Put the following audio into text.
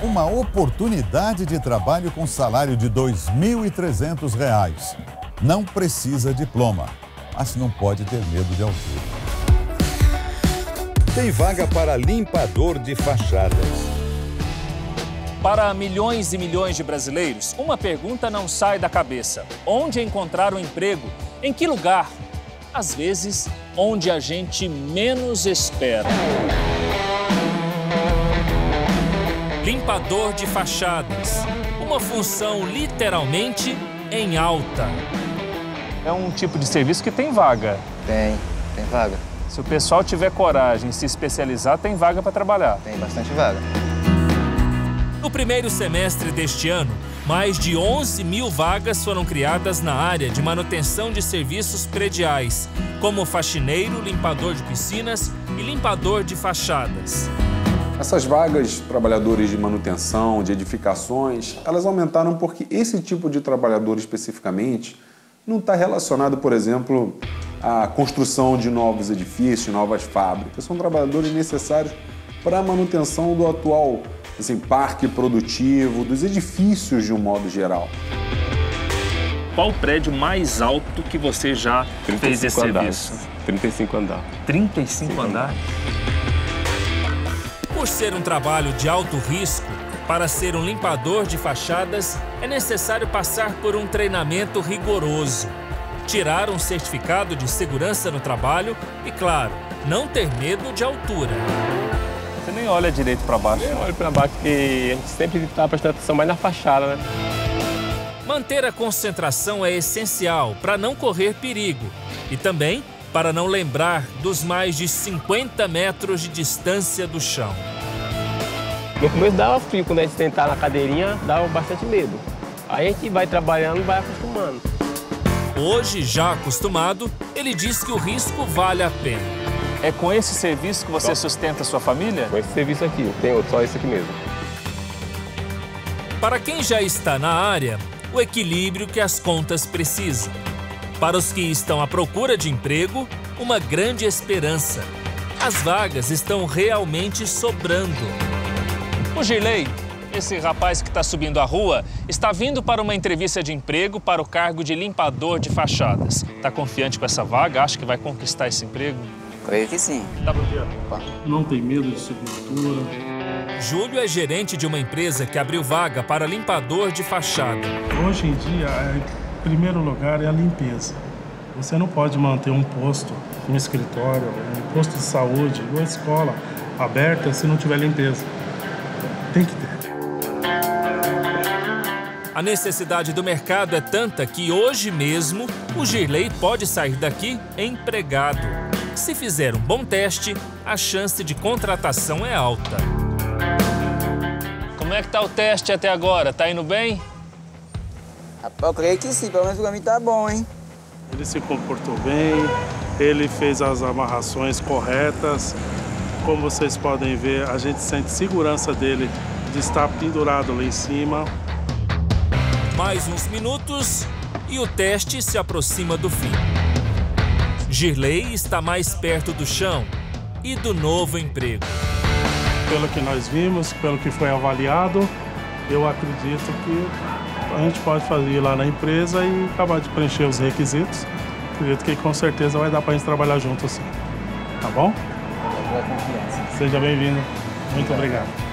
uma oportunidade de trabalho com salário de R$ 2.300. Não precisa diploma, mas não pode ter medo de altura. Tem vaga para limpador de fachadas. Para milhões e milhões de brasileiros, uma pergunta não sai da cabeça: onde encontrar um emprego? Em que lugar? Às vezes, onde a gente menos espera. Limpador de fachadas. Uma função literalmente em alta. É um tipo de serviço que tem vaga. Tem vaga. Se o pessoal tiver coragem de se especializar, tem vaga para trabalhar. Tem bastante vaga. No primeiro semestre deste ano, mais de 11 mil vagas foram criadas na área de manutenção de serviços prediais, como faxineiro, limpador de piscinas e limpador de fachadas. Essas vagas, trabalhadores de manutenção, de edificações, elas aumentaram porque esse tipo de trabalhador especificamente não está relacionado, por exemplo, à construção de novos edifícios, novas fábricas. São trabalhadores necessários para a manutenção do atual parque produtivo, dos edifícios de um modo geral. Qual o prédio mais alto que você já fez esse serviço? 35 andares. 35 andares? Por ser um trabalho de alto risco, para ser um limpador de fachadas, é necessário passar por um treinamento rigoroso, tirar um certificado de segurança no trabalho e, claro, não ter medo de altura. Você nem olha direito para baixo. Eu olho para baixo porque a gente sempre está prestando atenção mais na fachada, né? Manter a concentração é essencial para não correr perigo e também para não lembrar dos mais de 50 metros de distância do chão. No começo dava frio, quando a gente sentar na cadeirinha, dava bastante medo. Aí a gente vai trabalhando e vai acostumando. Hoje, já acostumado, ele diz que o risco vale a pena. É com esse serviço que você sustenta a sua família? Com esse serviço aqui, não tem outro, só esse aqui mesmo. Para quem já está na área, o equilíbrio que as contas precisam. Para os que estão à procura de emprego, uma grande esperança. As vagas estão realmente sobrando. O Girley, esse rapaz que está subindo a rua, está vindo para uma entrevista de emprego para o cargo de limpador de fachadas. Está confiante com essa vaga? Acha que vai conquistar esse emprego? Creio que sim. Tá bom dia. Não tem medo de subcultura. Júlio é gerente de uma empresa que abriu vaga para limpador de fachada. Hoje em dia, em primeiro lugar, é a limpeza. Você não pode manter um posto, um escritório, um posto de saúde, uma escola aberta se não tiver limpeza. Tem que ter. A necessidade do mercado é tanta que hoje mesmo o Girley pode sair daqui empregado. Se fizer um bom teste, a chance de contratação é alta. Como é que tá o teste até agora? Tá indo bem? Rapaz, eu creio que sim, pelo menos pra mim tá bom, hein? Ele se comportou bem, ele fez as amarrações corretas. Como vocês podem ver, a gente sente segurança dele de estar pendurado lá em cima. Mais uns minutos e o teste se aproxima do fim. Girley está mais perto do chão e do novo emprego. Pelo que nós vimos, pelo que foi avaliado, eu acredito que a gente pode fazer lá na empresa e acabar de preencher os requisitos. Acredito que com certeza vai dar para a gente trabalhar junto assim. Tá bom? Seja bem-vindo. Muito obrigado.